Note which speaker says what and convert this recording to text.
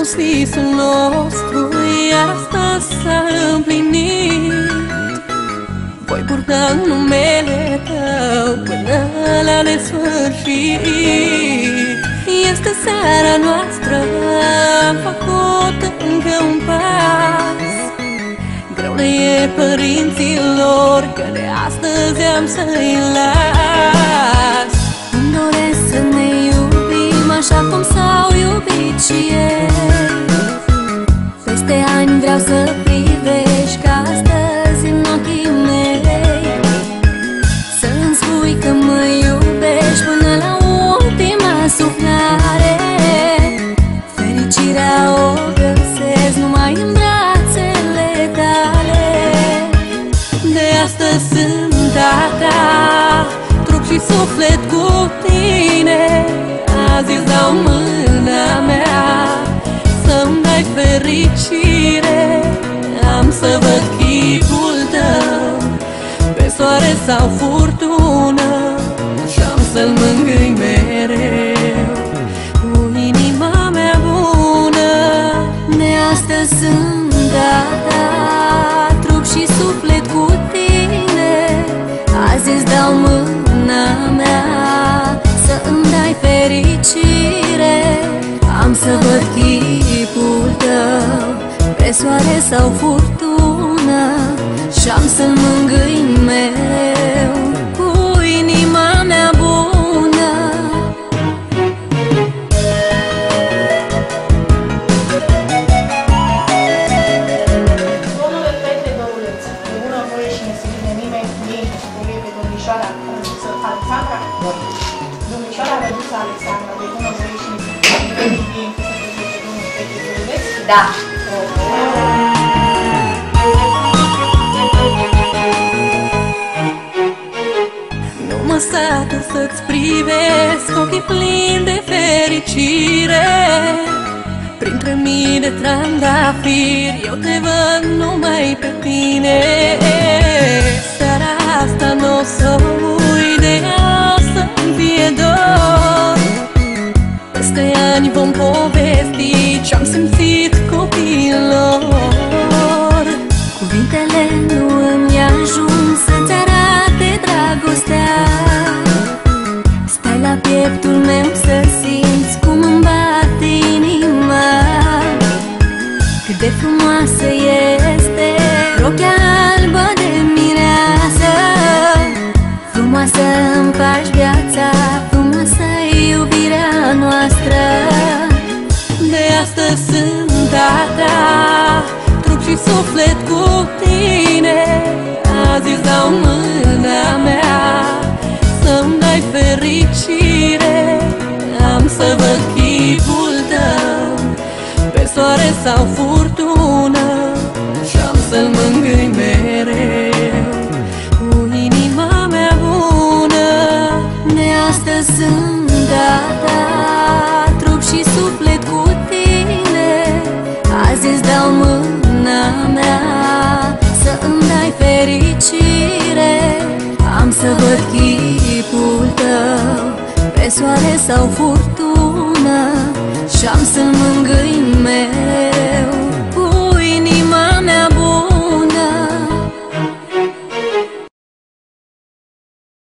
Speaker 1: spus visul nostru, iar asta s-a împlinit. Voi purta numele tău până la nesfârșit. Este seara noastră, am făcut încă un pas. Greu le e părinților că de astăzi am să-i las. Îmi doresc să ne iubim așa cum s-au iubit și ei. Peste ani vreau să privești ca astăzi în ochii mei. Să-mi spui că mă iubești până la ultima suflare. Fericirea o găsesc numai în brațele tale. De astăzi sunt a ta, trup și suflet cu tine. Azi îți dau mâna mea să-mi dai fericire. Am să văd chipul tău pe soare sau furtună și am să-l mângâi mereu cu inima mea bună. De astăzi sunt a ta, trup și suflet cu tine. Azi îți dau mâna mea să-mi dai fericire. Am să văd chipul tău pe soare sau furtună și am să-l mângâi mereu cu inima mea bună.
Speaker 2: Domnule Petre Dăuleț, de bunăvoie și nesilire nimeni ei nu spune pe domnișoara Răduță Alexandra? Domnișoara Răduță Alexandra, de bunăvoie și nesilire nimeni ei nu spune pe domnul Petre Dăuleț?
Speaker 3: Da.
Speaker 1: Nu mă satur să-ți privesc ochii plini de fericire. Printre mii de trandafiri eu te văd numai pe tine. Seara asta n-o să uit, de ea o să-mi fie dor. Peste ani vom povesti ce-am simțit copiilor. Cuvintele nu îmi ajung să-ți arate dragostea. Stai la pieptul meu să simți cum îmi bate inima. Cât de frumoasă este rochea albă de mireasă. Frumoasă îmi faci viața, frumoasă iubirea noastră. De astăzi sunt a ta, trup și suflet cu tine. Azi îți dau mâna mea să-mi dai fericire. Am să văd chipul tău pe soare sau furtună și am să-l mângâi mereu cu inima mea bună. De astăzi sunt a ta, trup și suflet cu tine. Azi îți dau mâna mea să-mi dai fericire. Am să văd chipul tău pe soare sau furtună și am să-l